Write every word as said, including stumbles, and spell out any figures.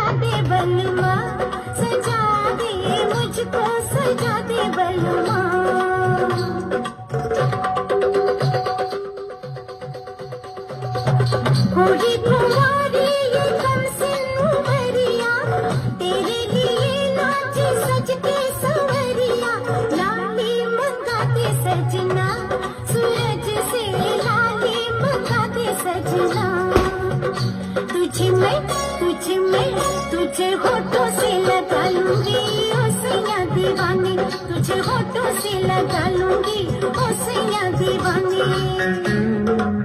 दे बलमा, सजा दे मुझको सजा दे बलमा। होगी कुंवारी ये कम सिन उमरिया, तेरे लिए नाच सज के संवरिया। लाली मंगाते सजना, सूरज से लाली मंगाते सजना। तुझे मैं तुझे मैं तुझे होठों से लगा लूंगी ओ सैया दीवानी, तुझे होठों से लगा लूंगी ओ सैया दीवानी।